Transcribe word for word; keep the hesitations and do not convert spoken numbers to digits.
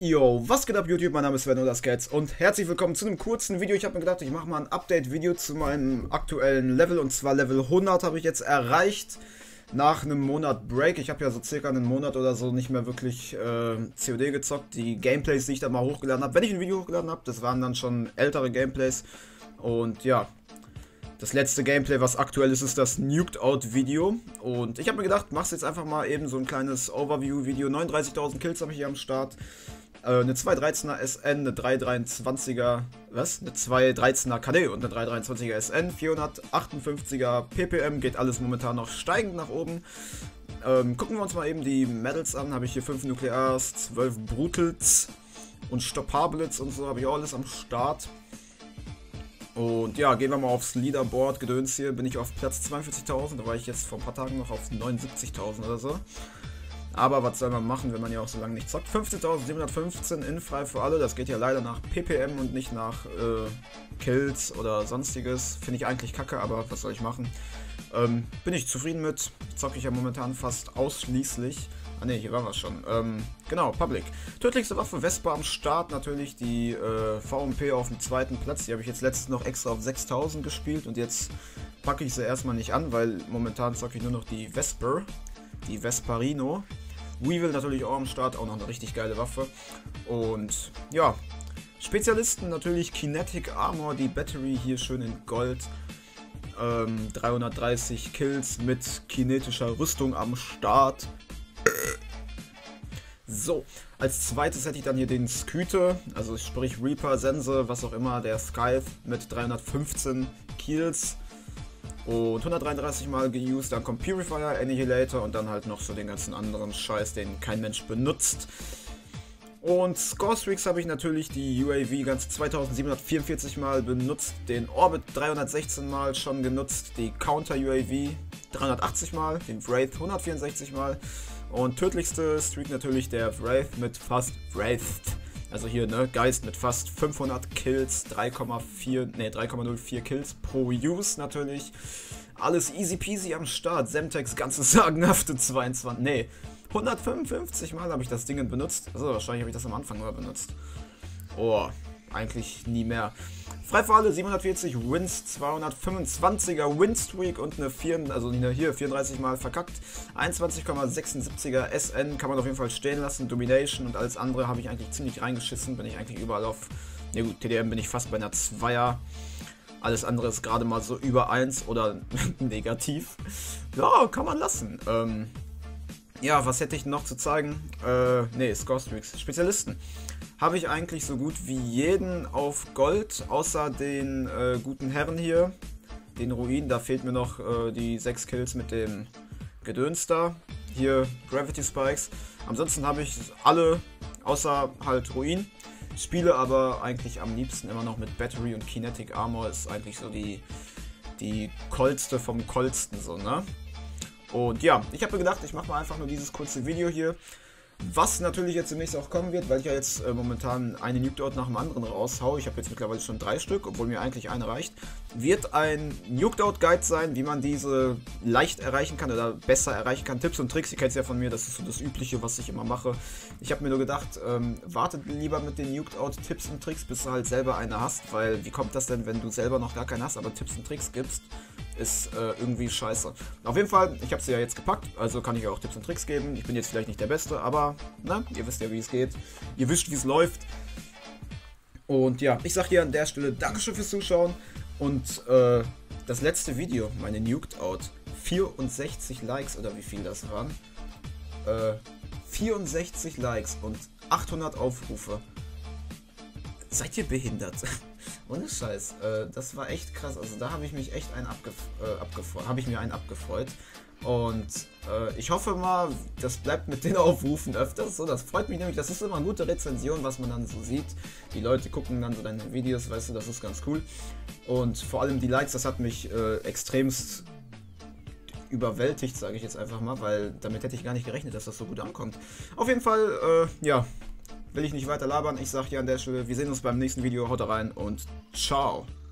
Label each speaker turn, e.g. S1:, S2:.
S1: Yo, was geht ab YouTube? Mein Name ist Sven oder Scats und herzlich willkommen zu einem kurzen Video. Ich habe mir gedacht, ich mache mal ein Update-Video zu meinem aktuellen Level, und zwar Level hundert habe ich jetzt erreicht nach einem Monat Break. Ich habe ja so circa einen Monat oder so nicht mehr wirklich äh, C O D gezockt. Die Gameplays, die ich da mal hochgeladen habe, wenn ich ein Video hochgeladen habe, das waren dann schon ältere Gameplays. Und ja, das letzte Gameplay, was aktuell ist, ist das Nuked Out Video. Und ich habe mir gedacht, mach's jetzt einfach mal eben so ein kleines Overview-Video. neununddreißigtausend Kills habe ich hier am Start. Äh, eine zwei dreizehner S N, eine drei dreiundzwanziger, was? Eine zwei dreizehner K D und eine drei dreiundzwanziger S N. vierhundertachtundfünfziger P P M, geht alles momentan noch steigend nach oben. Ähm, gucken wir uns mal eben die Medals an. Habe ich hier fünf Nuklears, zwölf Brutals und Stoppablitz und so, habe ich auch alles am Start. Und ja, gehen wir mal aufs Leaderboard, Gedöns hier, bin ich auf Platz zweiundvierzigtausend, da war ich jetzt vor ein paar Tagen noch auf neunundsiebzigtausend oder so. Aber was soll man machen, wenn man ja auch so lange nicht zockt? fünfzehntausendsiebenhundertfünfzehn in frei für alle, das geht ja leider nach P P M und nicht nach äh, Kills oder sonstiges. Finde ich eigentlich kacke, aber was soll ich machen? Ähm, bin ich zufrieden mit, zocke ich ja momentan fast ausschließlich. Ah ne, hier waren wir schon. Ähm, genau, Public. Tödlichste Waffe, Vespa am Start, natürlich die äh, V M P auf dem zweiten Platz. Die habe ich jetzt letztens noch extra auf sechstausend gespielt und jetzt packe ich sie erstmal nicht an, weil momentan zocke ich nur noch die Vesper, die Vesperino. Weevil natürlich auch am Start, auch noch eine richtig geile Waffe. Und ja, Spezialisten natürlich Kinetic Armor, die Battery hier schön in Gold. Ähm, dreihundertdreißig Kills mit kinetischer Rüstung am Start. So, als zweites hätte ich dann hier den Skythe, also sprich Reaper, Sense, was auch immer, der Scythe mit dreihundertfünfzehn Kills und hundertdreiunddreißig Mal geused. Dann kommt Purifier, Annihilator und dann halt noch so den ganzen anderen Scheiß, den kein Mensch benutzt. Und Score Streaks habe ich natürlich die U A V ganze zweitausendsiebenhundertvierundvierzig Mal benutzt, den Orbit dreihundertsechzehn Mal schon genutzt, die Counter U A V dreihundertachtzig Mal, den Wraith hundertvierundsechzig Mal und tödlichste Streak natürlich der Wraith mit fast Wraith, also hier ne, Geist mit fast fünfhundert Kills, drei Komma vier, ne, drei Komma null vier Kills pro Use natürlich. Alles easy peasy am Start, Semtex ganze sagenhafte zweiundzwanzig, ne, hundertfünfundfünfzig Mal habe ich das Ding benutzt. Also wahrscheinlich habe ich das am Anfang nur benutzt. Oh, eigentlich nie mehr. Frei für alle, siebenhundertvierzig Wins, zweihundertfünfundzwanziger Winstreak und eine vier, also hier vierunddreißig Mal verkackt. einundzwanzig Komma sechsundsiebziger S N kann man auf jeden Fall stehen lassen. Domination und alles andere habe ich eigentlich ziemlich reingeschissen. Bin ich eigentlich überall auf, ne gut, T D M bin ich fast bei einer zweier. Alles andere ist gerade mal so über eins oder negativ. Ja, kann man lassen. Ähm, ja, was hätte ich noch zu zeigen? Äh, ne, Score Streaks. Spezialisten. Habe ich eigentlich so gut wie jeden auf Gold, außer den äh, guten Herren hier, den Ruin. Da fehlt mir noch äh, die sechs Kills mit dem Gedöns da. Hier Gravity Spikes. Ansonsten habe ich alle, außer halt Ruin. Spiele aber eigentlich am liebsten immer noch mit Battery und Kinetic Armor. Ist eigentlich so die, die Coldste vom Coldsten so, ne? Und ja, ich habe mir gedacht, ich mache mal einfach nur dieses kurze Video hier. Was natürlich jetzt demnächst auch kommen wird, weil ich ja jetzt äh, momentan eine Nuked Out nach dem anderen raushaue. Ich habe jetzt mittlerweile schon drei Stück, obwohl mir eigentlich eine reicht. Wird ein Nuked Out Guide sein, wie man diese leicht erreichen kann oder besser erreichen kann. Tipps und Tricks, ihr kennt es ja von mir, das ist so das Übliche, was ich immer mache. Ich habe mir nur gedacht, ähm, wartet lieber mit den Nuked Out Tipps und Tricks, bis du halt selber eine hast. Weil wie kommt das denn, wenn du selber noch gar keinen hast, aber Tipps und Tricks gibst? Ist äh, irgendwie scheiße. Auf jeden Fall, ich habe sie ja jetzt gepackt, also kann ich ja auch Tipps und Tricks geben. Ich bin jetzt vielleicht nicht der Beste, aber na, ihr wisst ja, wie es geht. Ihr wisst, wie es läuft. Und ja, ich sage hier an der Stelle Dankeschön fürs Zuschauen. Und äh, das letzte Video, meine Nuked Out, vierundsechzig Likes oder wie viel das waren. Äh, vierundsechzig Likes und achthundert Aufrufe. Seid ihr behindert? Ohne Scheiß, äh, das war echt krass. Also da habe ich mich echt einen abgef äh, abgefreut, habe ich mir einen abgefreut. Und äh, ich hoffe mal, das bleibt mit den Aufrufen öfters so. Das freut mich nämlich. Das ist immer eine gute Rezension, was man dann so sieht. Die Leute gucken dann so deine Videos, weißt du, das ist ganz cool. Und vor allem die Likes, das hat mich äh, extremst überwältigt, sage ich jetzt einfach mal, weil damit hätte ich gar nicht gerechnet, dass das so gut ankommt. Auf jeden Fall, äh, ja. Will ich nicht weiter labern, ich sage hier an der Stelle, wir sehen uns beim nächsten Video, haut rein und ciao.